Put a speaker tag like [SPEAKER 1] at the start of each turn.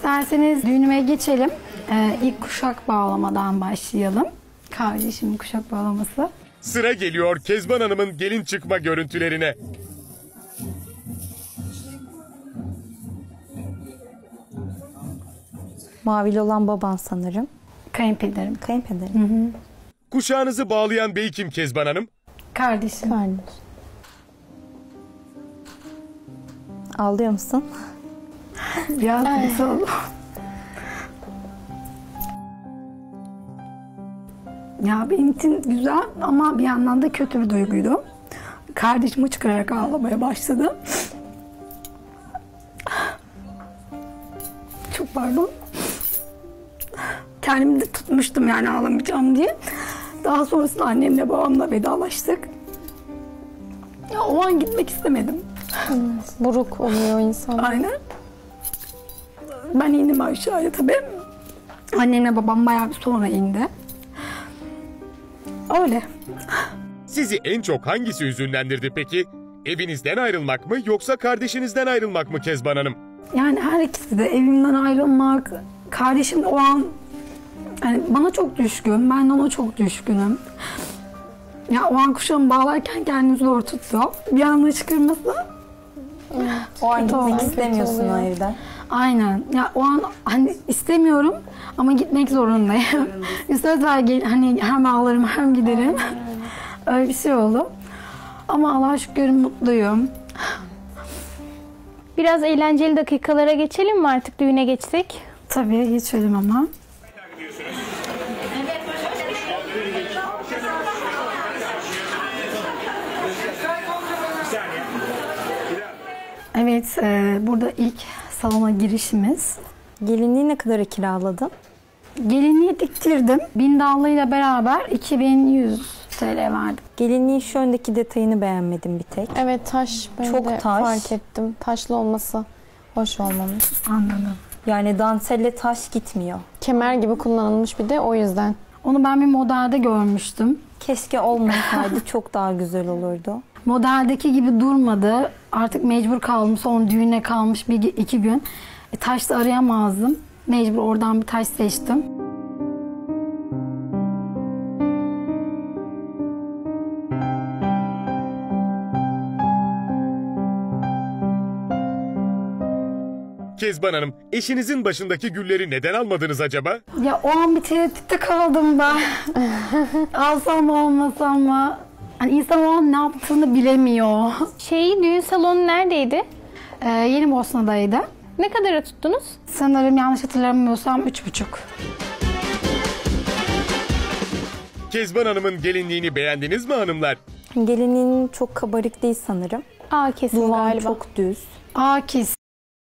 [SPEAKER 1] İsterseniz düğünüme geçelim. İlk kuşak bağlamadan başlayalım. Kardeşimin kuşak bağlaması.
[SPEAKER 2] Sıra geliyor Kezban Hanım'ın gelin çıkma görüntülerine.
[SPEAKER 3] Mavili olan baban sanırım.
[SPEAKER 1] Kayınpederim.
[SPEAKER 3] Kayınpederim.
[SPEAKER 1] Hı hı.
[SPEAKER 2] Kuşağınızı bağlayan bey kim Kezban Hanım?
[SPEAKER 1] Kardeşim.
[SPEAKER 3] Kardeş. Ağlıyor musun?
[SPEAKER 1] Biraz nasıl? Ya benim için güzel ama bir yandan da kötü bir duyguydu. Kardeşim hıçkırarak ağlamaya başladı. Çok pardon. Kendimi de tutmuştum yani ağlamayacağım diye. Daha sonrasında annemle babamla vedalaştık. Ya o an gitmek istemedim.
[SPEAKER 4] Buruk oluyor insan.
[SPEAKER 1] Aynen. Ben indim aşağıya tabii. Annemle babam bayağı bir sonra indi. Öyle.
[SPEAKER 2] Sizi en çok hangisi hüzünlendirdi peki? Evinizden ayrılmak mı yoksa kardeşinizden ayrılmak mı Kezban Hanım?
[SPEAKER 1] Yani her ikisi de evimden ayrılmak, kardeşim o an yani bana çok düşkün, ben de ona çok düşkünüm. Ya o an kuşağımı bağlarken kendimi zor tuttu. Bir anda çıkırması.
[SPEAKER 3] O an gitmek
[SPEAKER 1] Kötü
[SPEAKER 3] istemiyorsun o evden.
[SPEAKER 1] Aynen. Ya o an hani istemiyorum ama gitmek zorundayım. Bir söz ver hani hem ağlarım hem giderim. Öyle bir şey oldu. Ama Allah'a şükür mutluyum.
[SPEAKER 4] Biraz eğlenceli dakikalara geçelim mi artık düğüne geçsek?
[SPEAKER 1] Tabii geçelim ama. Evet, burada ilk salona girişimiz.
[SPEAKER 3] Gelinliği ne kadara kiraladın?
[SPEAKER 1] Gelinliği diktirdim. Bindallıyla beraber 2100 TL verdim.
[SPEAKER 3] Gelinliğin şu öndeki detayını beğenmedim bir tek.
[SPEAKER 4] Evet taş. Ben
[SPEAKER 3] Çok
[SPEAKER 4] de
[SPEAKER 3] taş.
[SPEAKER 4] fark ettim. Taşlı olması hoş olmamış.
[SPEAKER 1] Anladım.
[SPEAKER 3] Yani danselle taş gitmiyor.
[SPEAKER 4] Kemer gibi kullanılmış bir de o yüzden.
[SPEAKER 1] Onu ben bir modelde görmüştüm.
[SPEAKER 3] Keşke olmasaydı çok daha güzel olurdu.
[SPEAKER 1] Modeldeki gibi durmadı. Artık mecbur kaldım. Son düğüne kalmış iki gün. Taş da arayamazdım. Mecbur oradan bir taş seçtim.
[SPEAKER 2] Kezban Hanım, eşinizin başındaki gülleri neden almadınız acaba?
[SPEAKER 1] Ya o an bir tereddütte kaldım ben. Alsam mı almasam mı? Hani insan o an ne yaptığını bilemiyor.
[SPEAKER 4] Düğün salonu neredeydi?
[SPEAKER 1] Yeni Bosna'daydı.
[SPEAKER 4] Ne kadara tuttunuz?
[SPEAKER 1] Sanırım yanlış hatırlamıyorsam 3,5.
[SPEAKER 2] Kezban Hanım'ın gelinliğini beğendiniz mi hanımlar?
[SPEAKER 3] Gelinliğin çok kabarık değil sanırım.
[SPEAKER 4] Aa kesin
[SPEAKER 3] Duvan
[SPEAKER 4] galiba.
[SPEAKER 3] çok düz.
[SPEAKER 1] Akis.